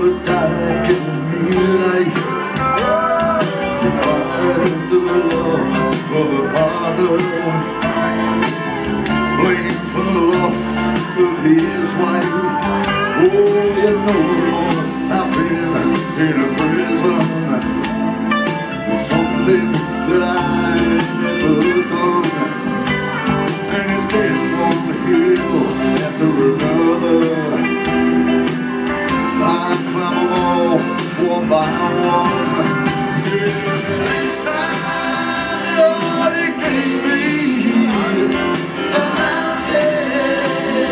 but God gave me life. Because of the love of a father, blame for the loss of his wife. Oh, you know, Lord, I've been in a prison, something that I never done, and it's been one hill after another. I climb them all one by one. This time, Lord, it gave me a mountain.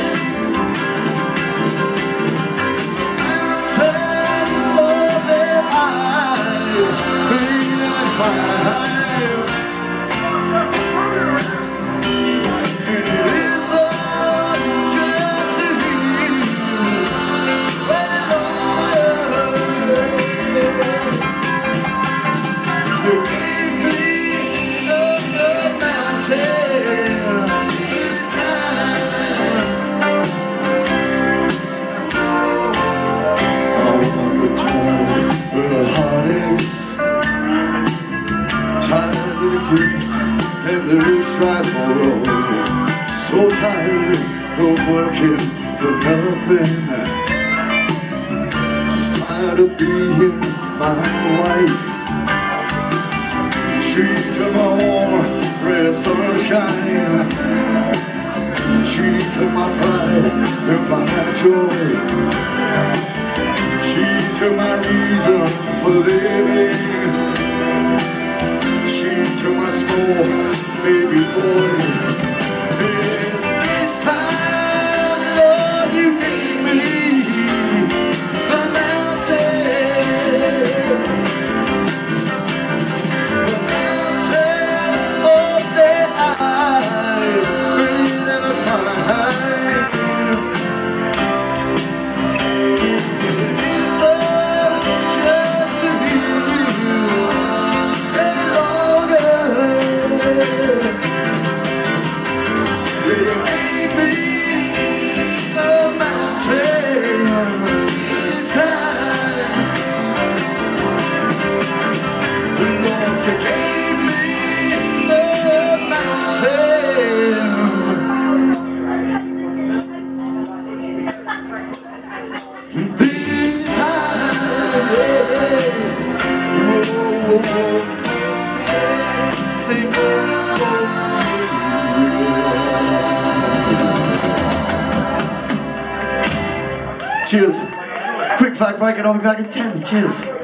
And this tribal road, so tired of working for nothing, just tired of being my wife. She took my warm red sunshine, she took my pride and my joy, she took my reason for living. To my small baby boy, and this time, Lord, you gave me the mountain of that I've never climbed. It's all just to hear you any longer. Cheers. Quick fact break and I'll be back in 10. Cheers.